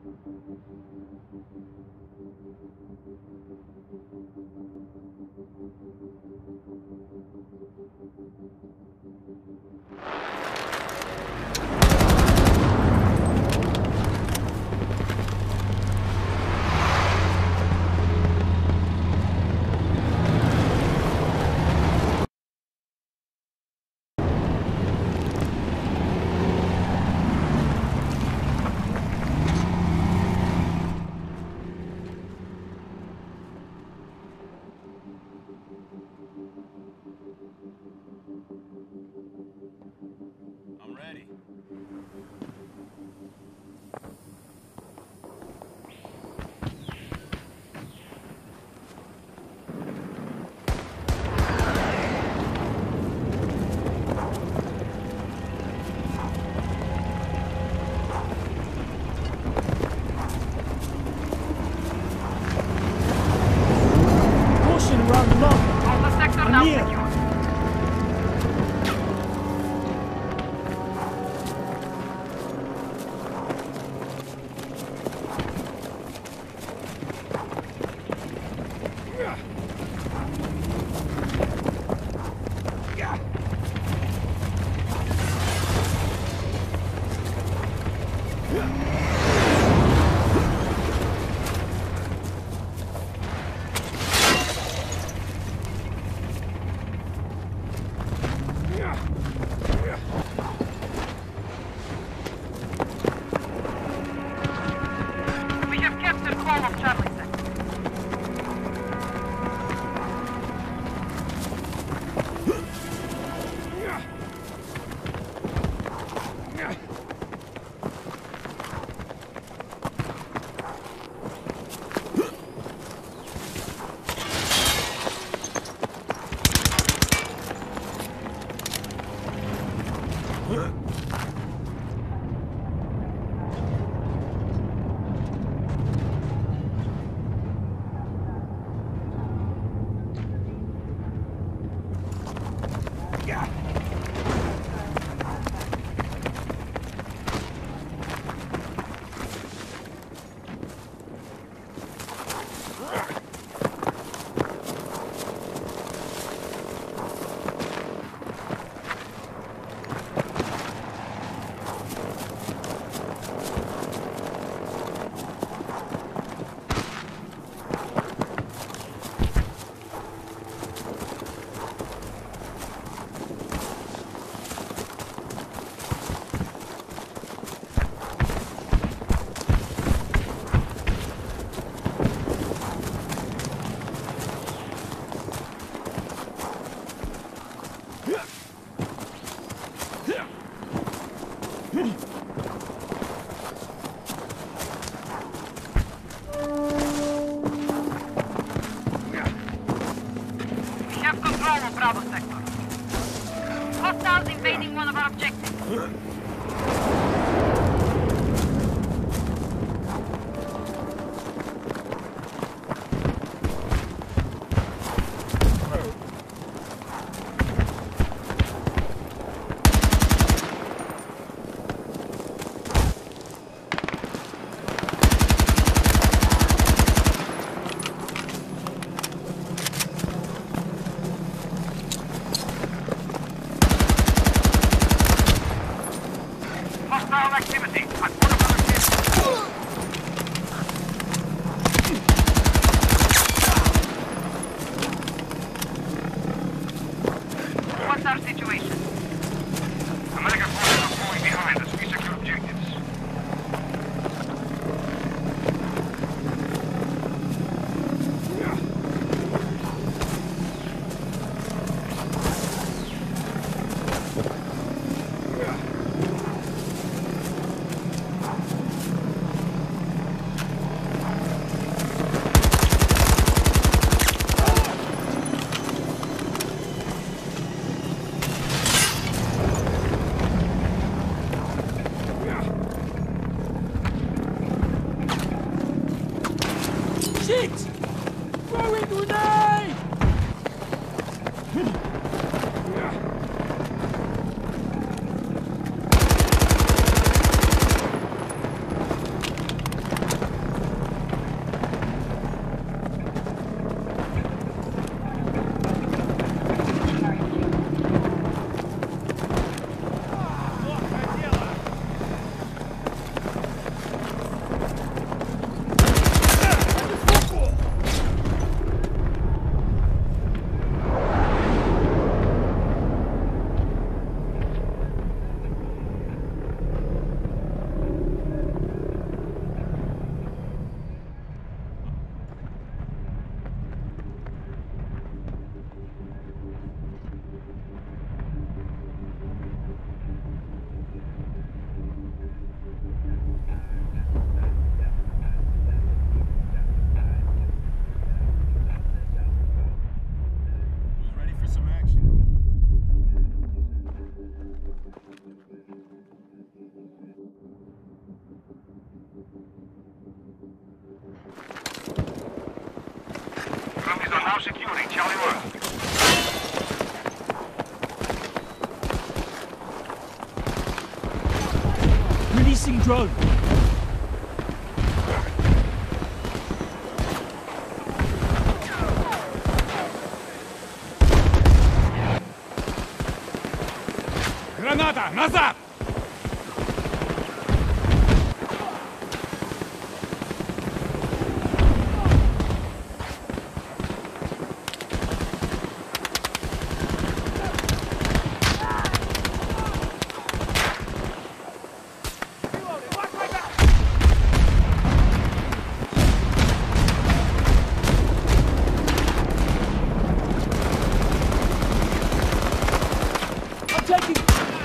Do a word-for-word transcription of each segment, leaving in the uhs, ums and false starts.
I'm ready. Caution around the mark. All the sector now Near. secure. We have captured all of Charlie sector. We have control of Bravo sector. Hostiles invading one of our objectives. Hostile activity at one of our objectives. What's our situation? American forces are falling behind us. We secure objectives. Shit! Throwing grenade! Now securing Charlie one. Releasing drone. Граната! Назад! I'm taking...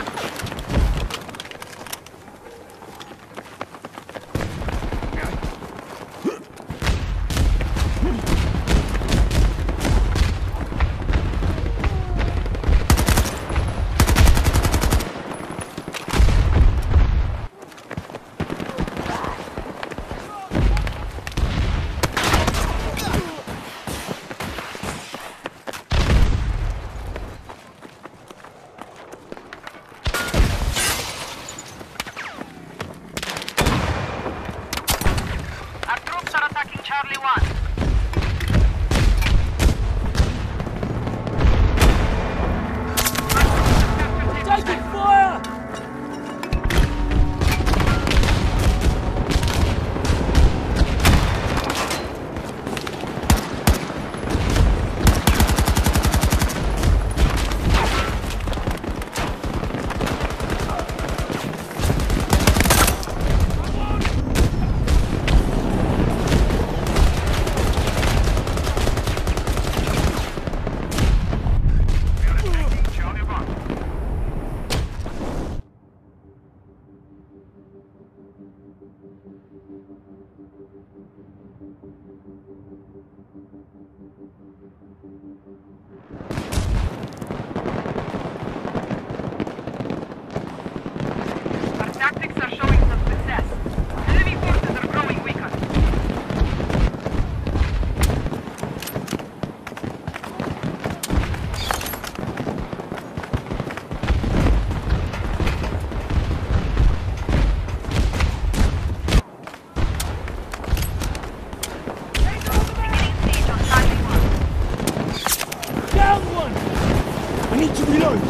Our troops are attacking Charlie one. Taking fire! We are taking Charlie one. Our tactics are showing some success. Enemy forces are growing weaker. Beginning siege on Charlie one. Down one! I need to reload!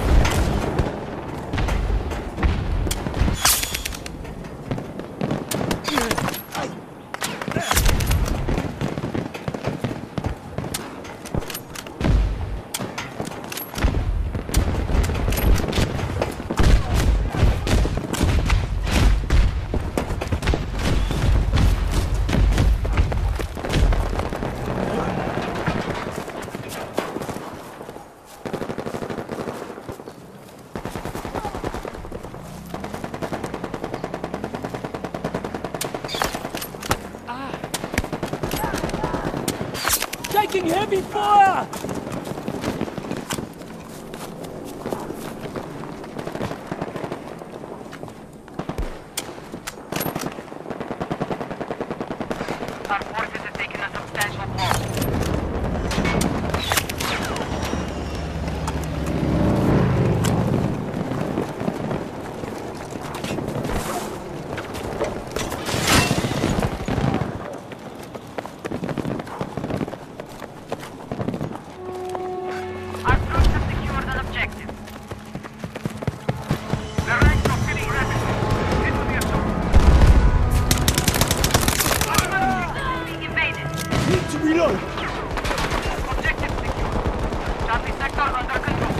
Taking heavy fire! Our forces have taken a substantial blow. Our troops have secured an objective. The ranks are filling rapidly. Into the assault. Being invaded. Need to reload! Objective secure. Charlie sector under control.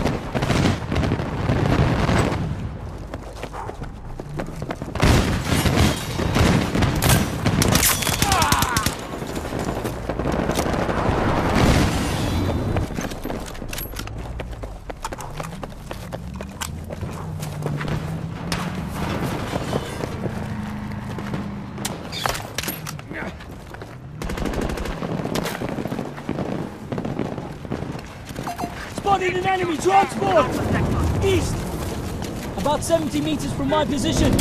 Spotted an enemy transport! East! About seventy meters from my position.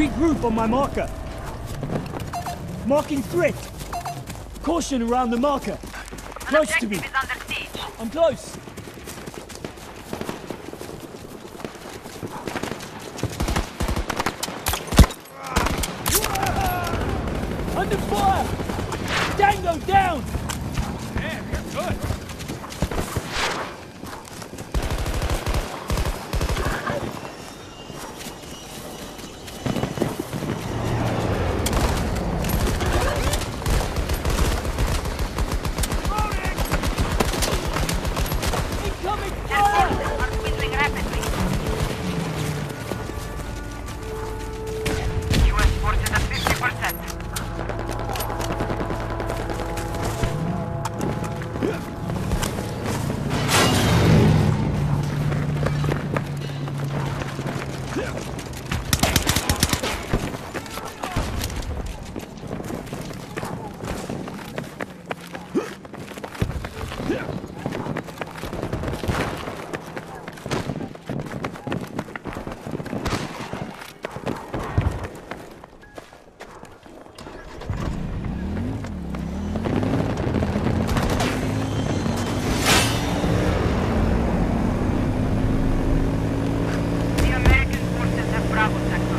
Regroup on my marker. Marking threat. Caution around the marker. An Close to me. objective is under siege. I'm close. Under fire! Tango down! Man, you're good. Incoming Their fire! forces are dwindling rapidly. U S forces at fifty percent. The American forces have Bravo sector.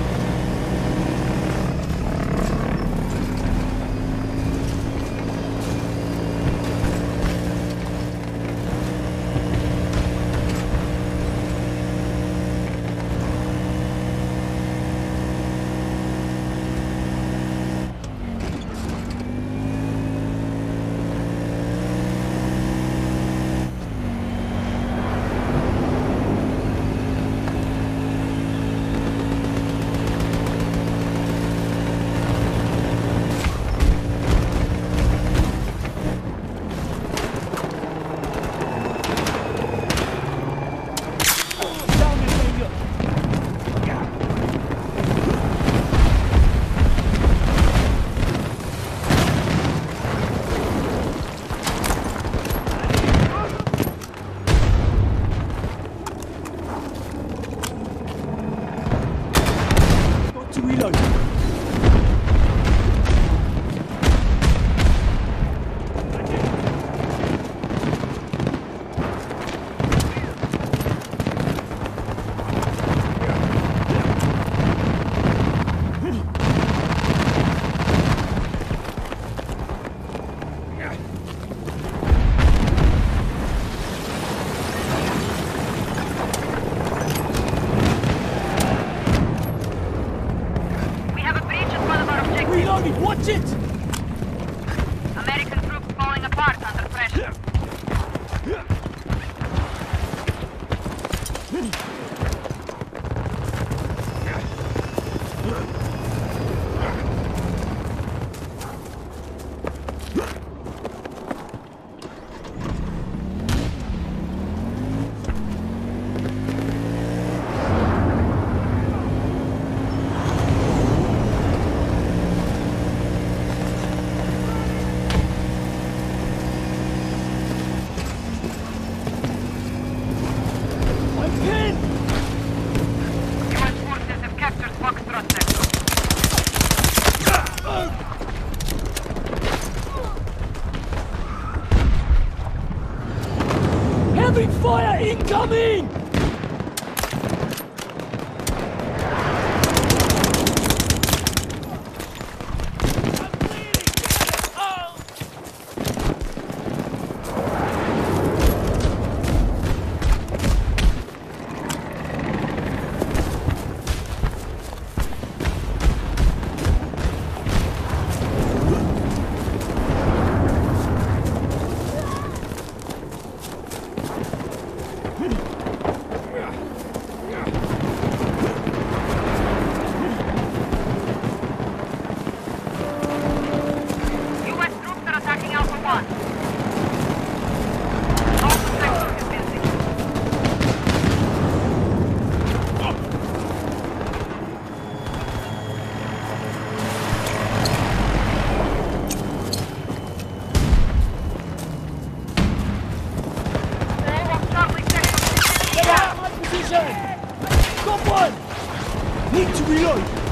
Down the tango! Got to reload. We have a breach at one of our objectives. Reloading, watch it! American troops falling apart under pressure. I'm pinned! U S forces have captured Foxtrot sector. Heavy fire incoming! U S troops are attacking Alpha one. Alpha sector is busy. All of Charlie sector. Get out of my position! Got one! Need to reload!